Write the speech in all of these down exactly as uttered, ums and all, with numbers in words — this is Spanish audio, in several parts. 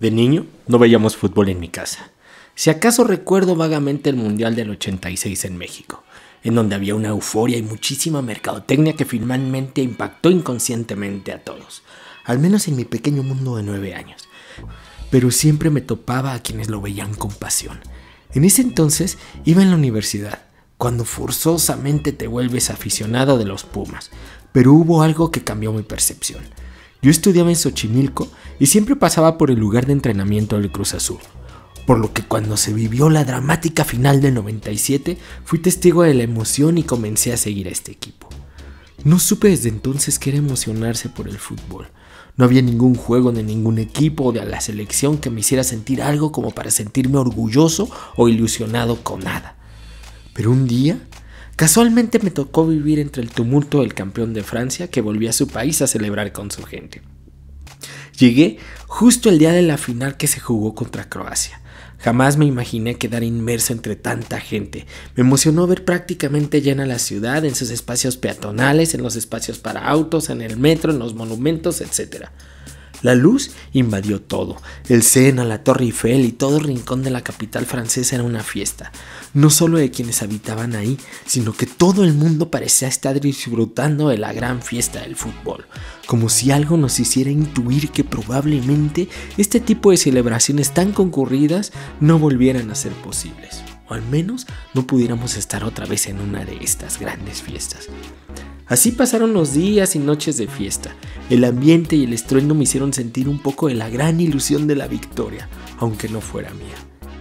De niño, no veíamos fútbol en mi casa. Si acaso recuerdo vagamente el Mundial del ochenta y seis en México, en donde había una euforia y muchísima mercadotecnia que finalmente impactó inconscientemente a todos, al menos en mi pequeño mundo de nueve años. Pero siempre me topaba a quienes lo veían con pasión. En ese entonces iba en la universidad, cuando forzosamente te vuelves aficionado de los Pumas, pero hubo algo que cambió mi percepción. Yo estudiaba en Xochimilco y siempre pasaba por el lugar de entrenamiento del Cruz Azul, por lo que cuando se vivió la dramática final del noventa y siete, fui testigo de la emoción y comencé a seguir a este equipo. No supe desde entonces qué era emocionarse por el fútbol. No había ningún juego de ningún equipo o de la selección que me hiciera sentir algo como para sentirme orgulloso o ilusionado con nada. Pero un día, casualmente me tocó vivir entre el tumulto del campeón de Francia que volvía a su país a celebrar con su gente. Llegué justo el día de la final que se jugó contra Croacia. Jamás me imaginé quedar inmerso entre tanta gente. Me emocionó ver prácticamente llena la ciudad, en sus espacios peatonales, en los espacios para autos, en el metro, en los monumentos, etcétera. La luz invadió todo. El Sena, la Torre Eiffel y todo el rincón de la capital francesa era una fiesta. No solo de quienes habitaban ahí, sino que todo el mundo parecía estar disfrutando de la gran fiesta del fútbol. Como si algo nos hiciera intuir que probablemente este tipo de celebraciones tan concurridas no volvieran a ser posibles. O al menos no pudiéramos estar otra vez en una de estas grandes fiestas. Así pasaron los días y noches de fiesta. El ambiente y el estruendo me hicieron sentir un poco de la gran ilusión de la victoria, aunque no fuera mía.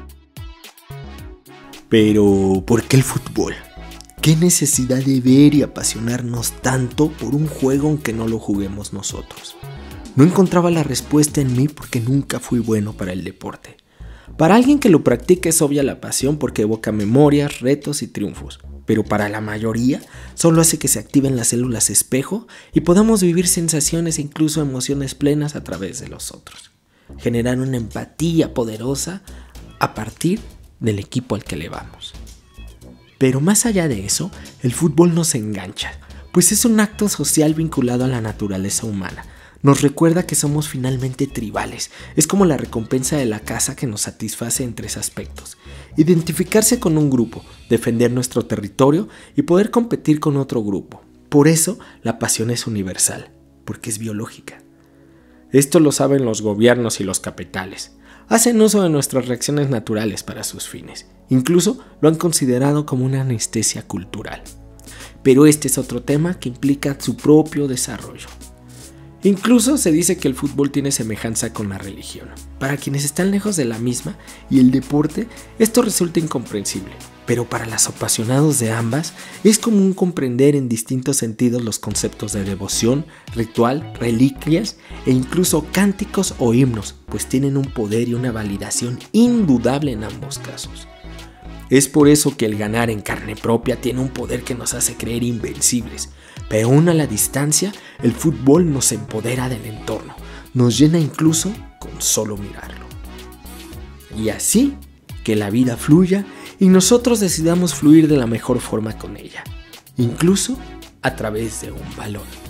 Pero, ¿por qué el fútbol? ¿Qué necesidad de ver y apasionarnos tanto por un juego aunque no lo juguemos nosotros? No encontraba la respuesta en mí porque nunca fui bueno para el deporte. Para alguien que lo practica es obvia la pasión porque evoca memorias, retos y triunfos. Pero para la mayoría solo hace que se activen las células espejo y podamos vivir sensaciones e incluso emociones plenas a través de los otros. Generar una empatía poderosa a partir del equipo al que le vamos. Pero más allá de eso, el fútbol nos engancha, pues es un acto social vinculado a la naturaleza humana. Nos recuerda que somos finalmente tribales. Es como la recompensa de la caza que nos satisface en tres aspectos: identificarse con un grupo, defender nuestro territorio y poder competir con otro grupo. Por eso, la pasión es universal, porque es biológica. Esto lo saben los gobiernos y los capitales. Hacen uso de nuestras reacciones naturales para sus fines. Incluso lo han considerado como una anestesia cultural. Pero este es otro tema que implica su propio desarrollo. Incluso se dice que el fútbol tiene semejanza con la religión. Para quienes están lejos de la misma y el deporte, esto resulta incomprensible. Pero para los apasionados de ambas, es común comprender en distintos sentidos los conceptos de devoción, ritual, reliquias e incluso cánticos o himnos, pues tienen un poder y una validación indudable en ambos casos. Es por eso que el ganar en carne propia tiene un poder que nos hace creer invencibles, pero aún a la distancia, el fútbol nos empodera del entorno, nos llena incluso con solo mirarlo. Y así que la vida fluya y nosotros decidamos fluir de la mejor forma con ella, incluso a través de un balón.